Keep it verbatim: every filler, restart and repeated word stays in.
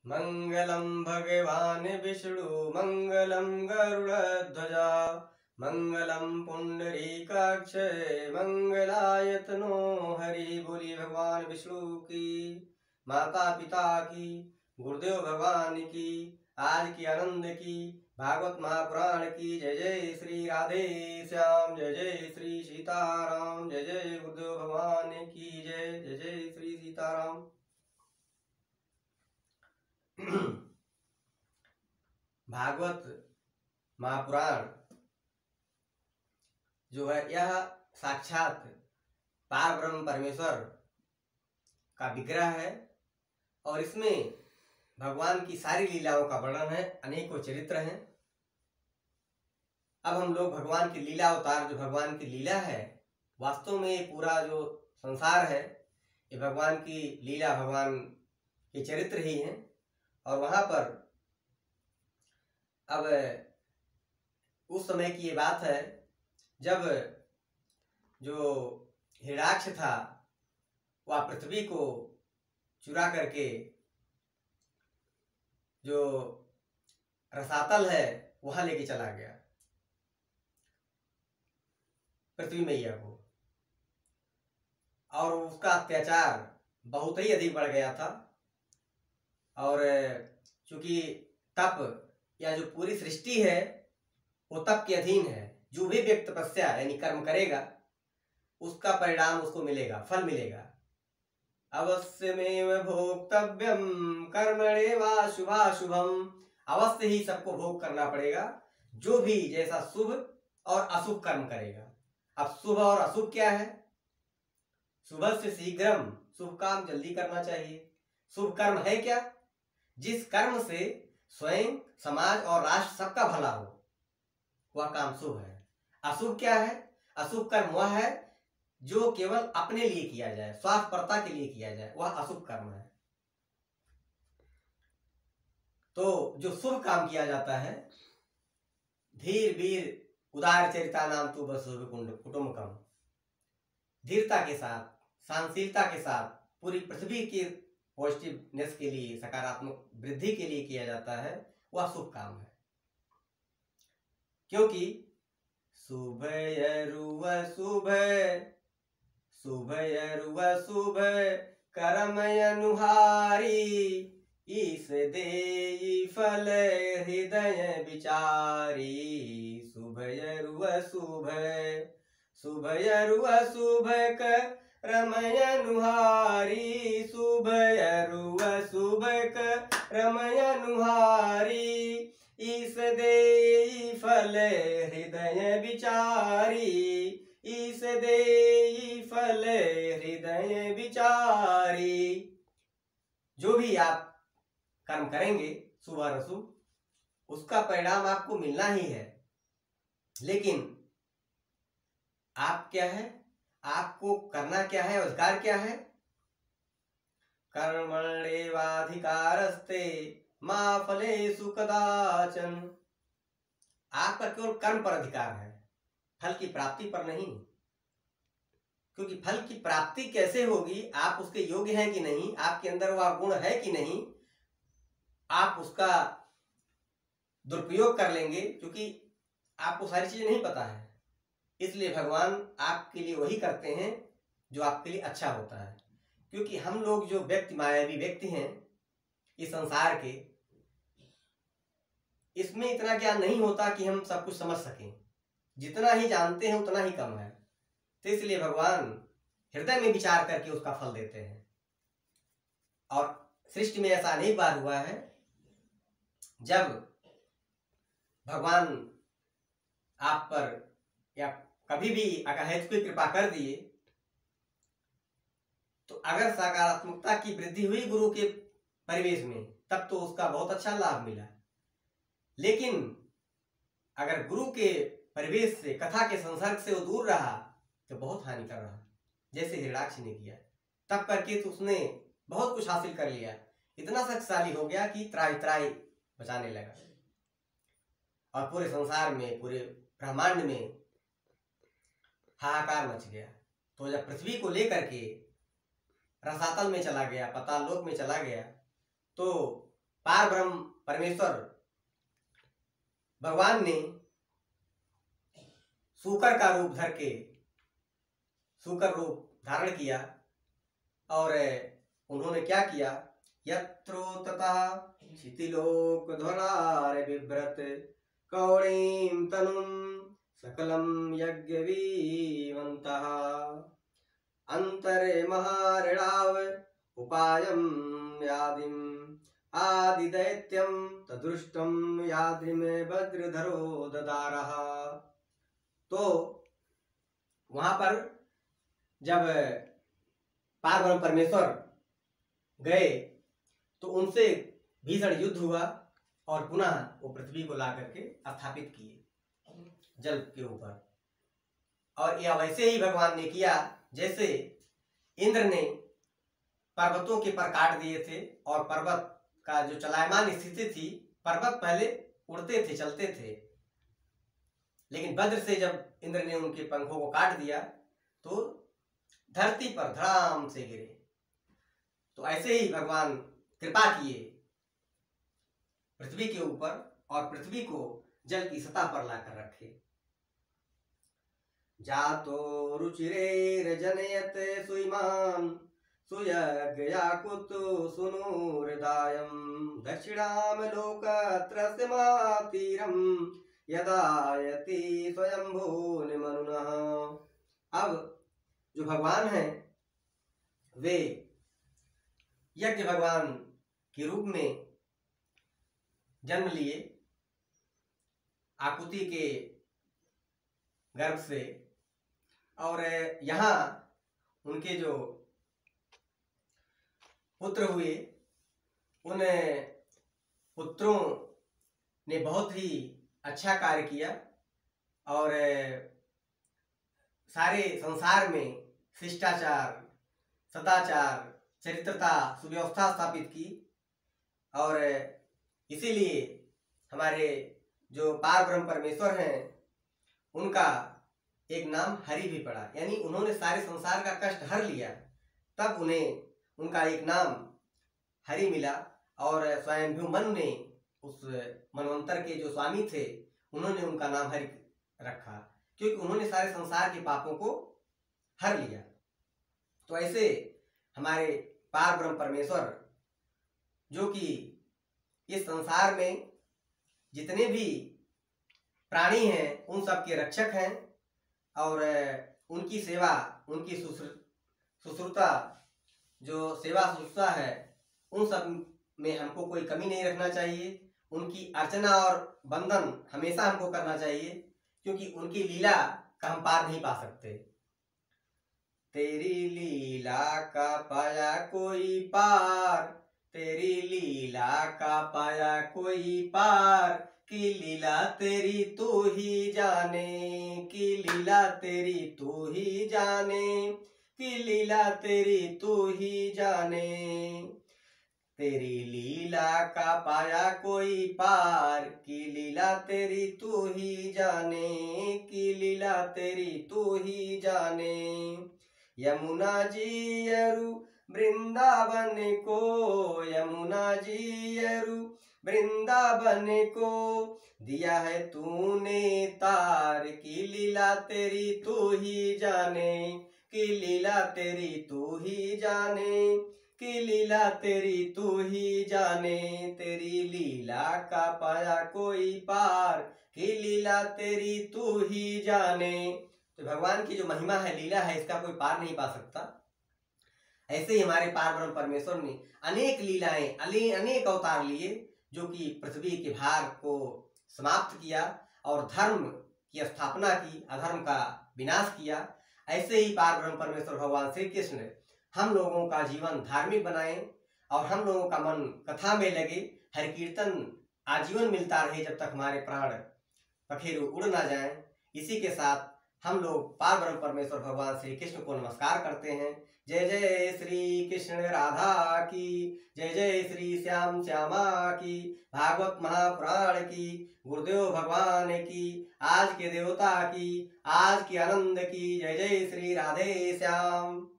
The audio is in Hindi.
मंगलम भगवान विष्णु मंगलम गरुड़ध्वजा मंगलम पुंडरीकाक्ष मंगलायतनो हरि। बोली भगवान विष्णु की, माता पिता की, गुरुदेव भगवान की, आज की आनंद की, भागवत महापुराण की। जय जय श्री राधे श्याम, जय जय श्री सीताराम, जय जय गुरुदेव भगवान की जय, जय जय श्री सीताराम। भागवत महापुराण जो है यह साक्षात पार ब्रह्म परमेश्वर का विग्रह है और इसमें भगवान की सारी लीलाओं का वर्णन है। अनेकों चरित्र हैं। अब हम लोग भगवान की लीला अवतार, जो भगवान की लीला है, वास्तव में ये पूरा जो संसार है ये भगवान की लीला, भगवान के चरित्र ही हैं। और वहां पर अब उस समय की ये बात है जब जो हिरण्याक्ष था वह पृथ्वी को चुरा करके जो रसातल है वहां लेके चला गया, पृथ्वी मैया को, और उसका अत्याचार बहुत ही अधिक बढ़ गया था। और चूंकि तप या जो पूरी सृष्टि है वो तप के अधीन है, जो भी व्यक्ति तपस्या यानी कर्म करेगा उसका परिणाम उसको मिलेगा, फल मिलेगा। अवश्यमेव भोक्तव्यम कर्मणेवा शुभाशुभम, अवश्य ही सबको भोग करना पड़ेगा जो भी जैसा शुभ और अशुभ कर्म करेगा। अब शुभ और अशुभ क्या है? शुभ से शीघ्रम, शुभ काम जल्दी करना चाहिए। शुभ कर्म है क्या? जिस कर्म से स्वयं, समाज और राष्ट्र सबका भला हो वह काम शुभ है। अशुभ क्या है? अशुभ कर्म वह है जो केवल अपने लिए किया जाए, स्वार्थपरता के लिए किया जाए, वह अशुभ कर्म है। तो जो शुभ काम किया जाता है, धीर वीर उदार चरिता नाम तू बस कुटुंबकम, धीरता के साथ, सहनशीलता के साथ पूरी पृथ्वी के पॉजिटिवनेस के लिए, सकारात्मक वृद्धि के लिए किया जाता है, वह शुभ काम है। क्योंकि शुभ यरुव शुभ, शुभ यरुव शुभ कर्म अनुहारी, ईस देई फल हृदय विचारी। शुभ यरुव शुभ, शुभ यरुव शुभ कर्म अनुहारी, शुभ यरुव शुभ कर्म अनुहारी, ईस देई फल हृदय विचारी, ईस देई फल हृदय विचारी। जो भी आप कर्म करेंगे शुभ और अशुभ, उसका परिणाम आपको मिलना ही है। लेकिन आप क्या है, आपको करना क्या है, अधिकार क्या है? कर्मण्येवाधिकारस्ते मा फलेषु कदाचन। आपका केवल कर्म पर अधिकार है, फल की प्राप्ति पर नहीं। क्योंकि फल की प्राप्ति कैसे होगी, आप उसके योग्य हैं कि नहीं, आपके अंदर वह गुण है कि नहीं, आप उसका दुरुपयोग कर लेंगे, क्योंकि आपको सारी चीजें नहीं पता है। इसलिए भगवान आपके लिए वही करते हैं जो आपके लिए अच्छा होता है। क्योंकि हम लोग जो व्यक्ति, मायावी व्यक्ति हैं इस संसार के, इसमें इतना ज्ञान नहीं होता कि हम सब कुछ समझ सकें। जितना ही जानते हैं उतना ही कम है। तो इसलिए भगवान हृदय में विचार करके उसका फल देते हैं। और सृष्टि में ऐसा अनेक बार हुआ है जब भगवान आप पर या कभी भी अकाहेतु की कृपा कर दिए, तो अगर सकारात्मकता की वृद्धि हुई गुरु के परिवेश में, तब तो उसका बहुत अच्छा लाभ मिला। लेकिन अगर गुरु के परिवेश से, कथा के संसर्ग से वो दूर रहा तो बहुत हानि कर रहा, जैसे हिरण्याक्ष ने किया। तब करके तो उसने बहुत कुछ हासिल कर लिया, इतना शक्तिशाली हो गया कि त्राई त्राई बचाने लगा और पूरे संसार में, पूरे ब्रह्मांड में हाहाकार मच गया। तो जब पृथ्वी को लेकर के रसातल में चला गया, पाताल लोक में चला गया, तो पार ब्रह्म परमेश्वर भगवान ने सूकर का रूप धर के सूकर रूप धारण किया और उन्होंने क्या किया, यत्रो तथा क्षितिलोक ध्वरारे बिभ्रत कौणीं तनुं सकलं यज्ञवीवन्तः अंतरे महाऋणाव उपायं यादिम आदिदैत्यं तदृष्टं याद्रिम वज्रधरो ददारः। तो वहां पर जब पार ब्रह्म परमेश्वर गए तो उनसे भीषण युद्ध हुआ और पुनः वो पृथ्वी को ला करके स्थापित किए जल के ऊपर। और यह वैसे ही भगवान ने किया जैसे इंद्र ने पर्वतों के पर काट दिए थे और पर्वत का जो चलायमान स्थिति थी, पर्वत पहले उड़ते थे, चलते थे, लेकिन वज्र से जब इंद्र ने उनके पंखों को काट दिया तो धरती पर धड़ाम से गिरे। तो ऐसे ही भगवान कृपा किए पृथ्वी के ऊपर और पृथ्वी को जल की सतह पर लाकर रखे। जातो रुचिरेर्जनयत सुइमान् सुयज्ञयाकुतो सुनूर्दायं दक्षिणाम लोकत्रस्यमातीरं यदायति स्वयंभू निमनुनः। अब जो भगवान हैं वे यज्ञ भगवान के रूप में जन्म लिए आकुति के गर्भ से, और यहाँ उनके जो पुत्र हुए उन पुत्रों ने बहुत ही अच्छा कार्य किया और सारे संसार में शिष्टाचार, सदाचार, चरित्रता, सुव्यवस्था स्थापित की। और इसीलिए हमारे जो पार ब्रह्म परमेश्वर हैं उनका एक नाम हरि भी पड़ा, यानी उन्होंने सारे संसार का कष्ट हर लिया, तब उन्हें उनका एक नाम हरि मिला। और स्वयंभू मनु ने उस मनवंतर के जो स्वामी थे उन्होंने उनका नाम हरि रखा, क्योंकि उन्होंने सारे संसार के पापों को हर लिया। तो ऐसे हमारे पार ब्रह्म परमेश्वर जो कि इस संसार में जितने भी प्राणी हैं उन सब के रक्षक हैं, और उनकी सेवा, उनकी शुश्रूषा, जो सेवा शुश्रूषा है, उन सब में हमको कोई कमी नहीं रखना चाहिए। उनकी अर्चना और वंदन हमेशा हमको करना चाहिए, क्योंकि उनकी लीला का हम पार नहीं पा सकते। तेरी लीला का पाया कोई पार, तेरी लीला का पाया कोई पार, की लीला तेरी तू ही जाने, की लीला तेरी तू ही जाने, की लीला तेरी तू ही जाने। तेरी लीला का पाया कोई पार, की लीला तेरी तू ही जाने, की लीला तेरी तू ही जाने। यमुना जी यरु वृंदावन को, यमुना जी यरु वृंदावन को, दिया है तूने तार, की लीला तेरी तू ही जाने, की लीला तेरी तू ही जाने, की लीला तेरी तू ही जाने। तेरी लीला का पाया कोई पार, की लीला तेरी तू ही जाने। तो भगवान की जो महिमा है, लीला है, इसका कोई पार नहीं पा सकता। ऐसे ही हमारे पार ब्रह्म परमेश्वर ने अनेक लीलाएं, अनेक अवतार लिए, जो कि पृथ्वी के भार को समाप्त किया और धर्म की स्थापना की, अधर्म का विनाश किया। ऐसे ही पार ब्रह्म परमेश्वर भगवान श्री कृष्ण हम लोगों का जीवन धार्मिक बनाए और हम लोगों का मन कथा में लगे, हर कीर्तन आजीवन मिलता रहे जब तक हमारे प्राण पखेरु उड़ ना जाएं। इसी के साथ हम लोग पार ब्रह्म परमेश्वर भगवान श्री कृष्ण को नमस्कार करते हैं। जय जय श्री कृष्ण राधा की, जय जय श्री श्याम श्यामा की, भागवत महापुराण की, गुरुदेव भगवान की, आज के देवता की, आज की आनंद की। जय जय श्री राधे श्याम।